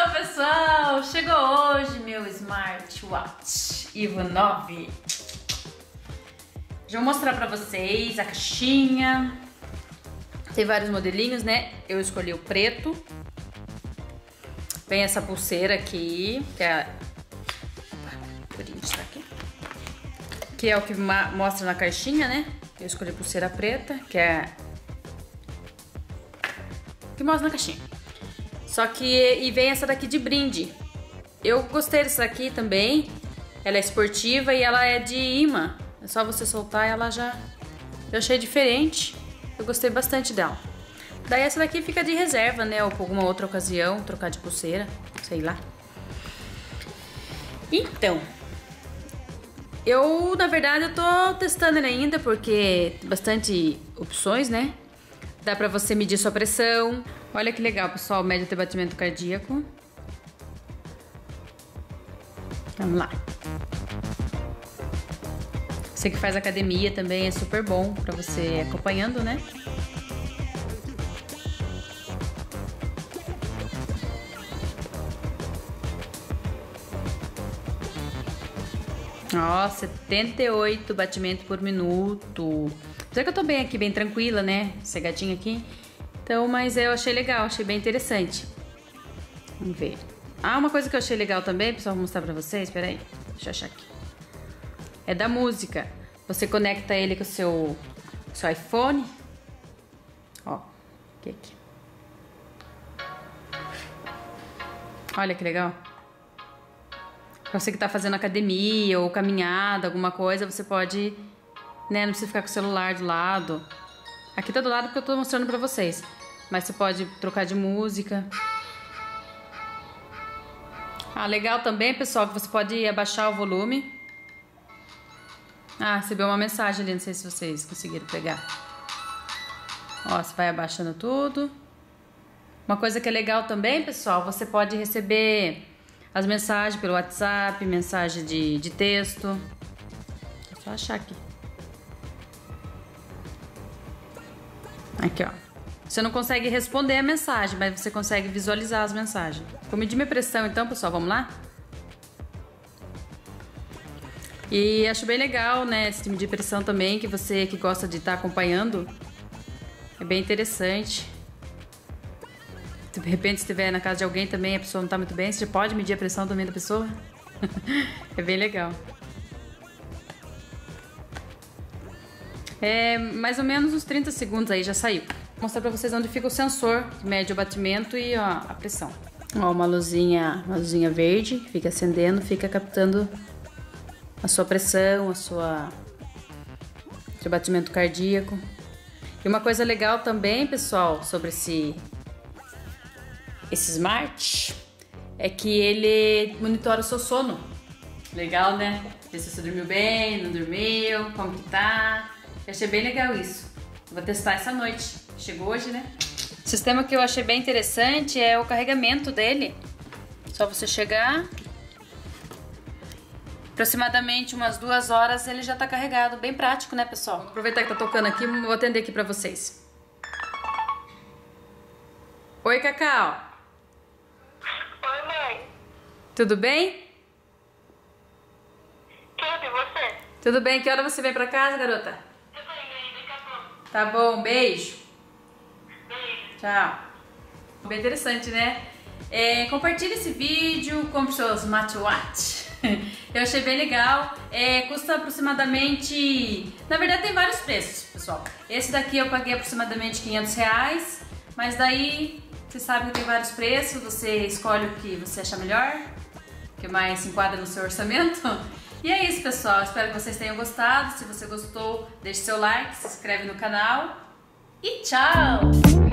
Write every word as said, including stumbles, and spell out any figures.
Então, pessoal, chegou hoje meu smartwatch Evo nove. Já vou mostrar pra vocês a caixinha. Tem vários modelinhos, né? Eu escolhi o preto. Vem essa pulseira aqui, que é a... aqui. Que é o que mostra na caixinha, né? Eu escolhi a pulseira preta, que é que mostra na caixinha. Só que e vem essa daqui de brinde. Eu gostei dessa daqui também. Ela é esportiva e ela é de imã. É só você soltar e ela já... Eu achei diferente. Eu gostei bastante dela. Daí essa daqui fica de reserva, né? Ou por alguma outra ocasião, trocar de pulseira, sei lá. Então, eu, na verdade, eu tô testando ele ainda porque tem bastante opções, né? Dá pra você medir sua pressão. Olha que legal, pessoal, mede o teu batimento cardíaco. Vamos lá. Você que faz academia também é super bom pra você ir acompanhando, né? Ó, setenta e oito batimentos por minuto. Apesar que eu tô bem aqui, bem tranquila, né? Cegadinha aqui. Então, mas eu achei legal, achei bem interessante. Vamos ver. Ah, uma coisa que eu achei legal também, pessoal, vou mostrar pra vocês. Pera aí, deixa eu achar aqui. É da música. Você conecta ele com o seu, seu iPhone. Ó, aqui, aqui. Olha que legal. Pra você que tá fazendo academia ou caminhada, alguma coisa, você pode, né, não precisa ficar com o celular do lado. Aqui tá do lado porque eu tô mostrando pra vocês. Mas você pode trocar de música. Ah, legal também, pessoal, que você pode abaixar o volume. Ah, recebeu uma mensagem ali, não sei se vocês conseguiram pegar. Ó, você vai abaixando tudo. Uma coisa que é legal também, pessoal, você pode receber as mensagens pelo WhatsApp, mensagem de, de texto. É só achar aqui. Aqui, ó. Você não consegue responder a mensagem, mas você consegue visualizar as mensagens. Vou medir minha pressão então, pessoal, vamos lá? E acho bem legal, né, esse medir pressão também, que você que gosta de estar acompanhando. É bem interessante. Se de repente estiver na casa de alguém também, a pessoa não tá muito bem, você pode medir a pressão também da pessoa. É bem legal. É mais ou menos uns trinta segundos aí, já saiu. Vou mostrar pra vocês onde fica o sensor, que mede o batimento e ó, a pressão. Ó, uma luzinha, uma luzinha verde, fica acendendo, fica captando a sua pressão, a sua seu batimento cardíaco. E uma coisa legal também, pessoal, sobre esse esse smart é que ele monitora o seu sono. Legal, né? Ver se você dormiu bem, não dormiu, como que tá. Eu achei bem legal isso. Vou testar essa noite. Chegou hoje, né? O sistema que eu achei bem interessante é o carregamento dele. Só você chegar, aproximadamente umas duas horas ele já tá carregado. Bem prático, né, pessoal? Vou aproveitar que tá tocando aqui, vou atender aqui pra vocês. Oi, Cacau. Oi, mãe. Tudo bem? Tudo, e você? Tudo bem. Que hora você vem pra casa, garota? Eu tô indo aí, daqui a pouco. Tá bom, beijo. Beijo. Tchau. Bem interessante, né? É, compartilhe esse vídeo, compre seu smartwatch. Eu achei bem legal. É, custa aproximadamente... Na verdade tem vários preços, pessoal. Esse daqui eu paguei aproximadamente quinhentos reais. Mas daí, você sabe que tem vários preços. Você escolhe o que você acha melhor, o que mais se enquadra no seu orçamento. E é isso, pessoal. Espero que vocês tenham gostado. Se você gostou, deixe seu like, se inscreve no canal. E tchau!